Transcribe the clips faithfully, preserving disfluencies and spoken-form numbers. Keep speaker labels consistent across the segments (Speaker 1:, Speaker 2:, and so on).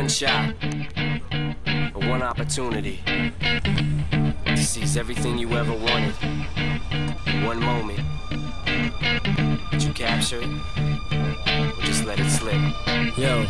Speaker 1: one shot, or one opportunity to seize everything you ever wanted in one moment. Did you capture it, or just let it slip? Yo.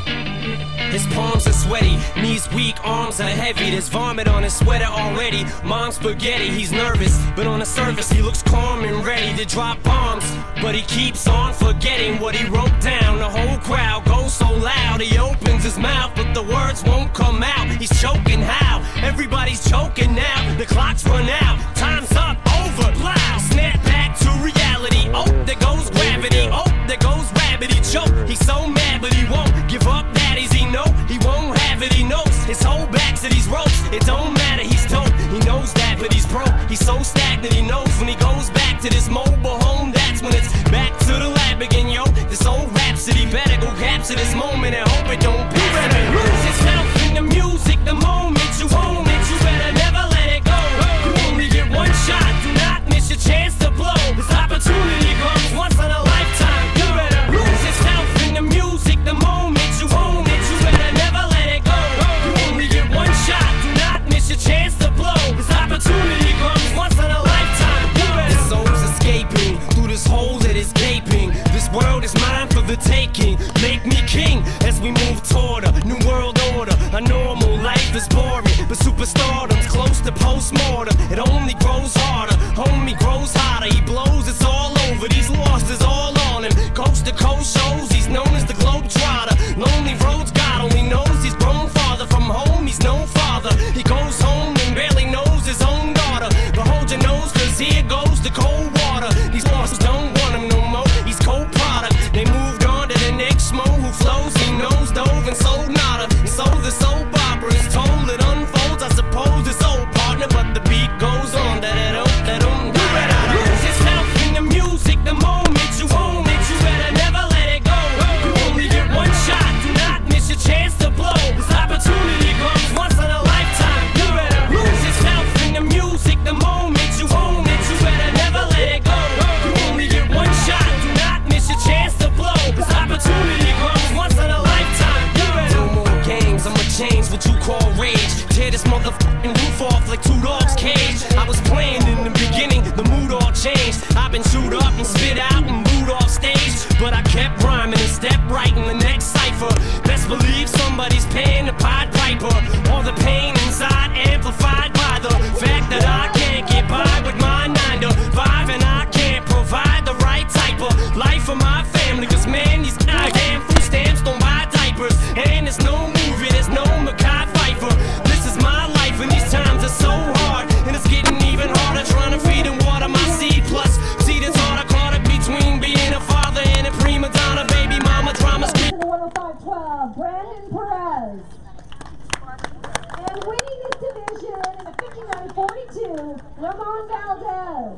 Speaker 1: His palms are sweaty, knees weak, arms are heavy. There's vomit on his sweater already. Mom's spaghetti, he's nervous, but on the surface he looks calm and ready to drop bombs. But he keeps on forgetting what he wrote down. The whole crowd goes so loud, he opens his mouth, but the words won't come out. He's choking how? Everybody's choking now. The clock's run out, time's up, over, loud. Snap back to reality. Oh, there goes gravity. Oh, there goes rabbit. He choke. He's so mad, but he won't give up. That is he know he won't have it. He knows his whole back to these ropes. It don't matter. He's dope. He knows that, but he's broke. He's so stagnant. He knows when he goes back to this mobile home. That's when it's back to the lab again, yo. This old rhapsody better go capture this moment and hope it don't be. You better lose yourself in the music. The moment you own it, you better never let it go. You only get one shot. Do not miss your chance to blow. This opportunity comes once in a lifetime. You better lose yourself in the music. The moment you own it, you better never let it go. You only get one shot. Do not miss your chance to blow. This opportunity comes once in a lifetime. You better. This soul's escaping through this hole that is gaping. This world is mine for the taking. Make me king as we move toward a new world order. A normal life is boring, but superstardom's close to postmortem. It only grows harder, homie grows hotter. He blows, it's all over. These losses all on him. Coast to coast shows, he's known as the Globetrotter. Lonely roads, God only knows he's grown farther from home. He's no father. He goes home and barely knows his own daughter. But hold your nose, cause here goes the cold water. These losses don't want him no more. He's cold product. They moved on to the next schmo who flows. He knows dove and sold nada. And so the soap opera is told. It unfolds, I suppose it's old partner, but the beat goes on. That it don't, that don't. You better lose yourself in the music. The moment you own it, you better never let it go. You only get one shot. Do not miss your chance to blow. This opportunity comes once in a lifetime. You better lose yourself in the music. The moment you own it, you better never let it go. You only get one shot. Do not miss your chance to blow. This opportunity comes once in a lifetime. You better. No more games. I'ma change what you call rage. Tear this motherfucking roof off like two dogs' cage. I was playing in the beginning, the mood all changed. I've been chewed up and spit out and booed off stage, but I kept rhyming and stepped right in the next cipher. Best believe somebody's paying the Pied Piper. All the pain inside amplified by the fact that I can't get by with my nine to five, and I can't provide the right type of life for my family. Cause man, these goddamn food stamps don't buy diapers, and there's no movie, there's no Mackay Pfeiffer. This is my life, and these times are so hard, and it's getting even harder trying to feed and water my seed. Plus, see this hard I caught it between being a father and a prima donna, baby mama drama.
Speaker 2: To the one oh five twelve, Brandon Perez. And winning this division in the fifty-nine forty-two, Ramon Valdez.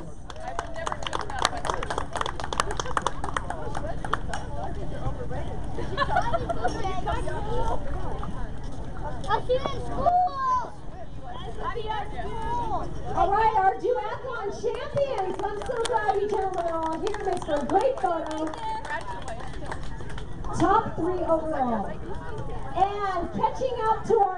Speaker 3: I'll see you in school! I'll see you at school!
Speaker 2: All right, our duathlon champions. I'm so glad you gentlemen are all here. Makes for a great photo. Top three overall. And catching up to our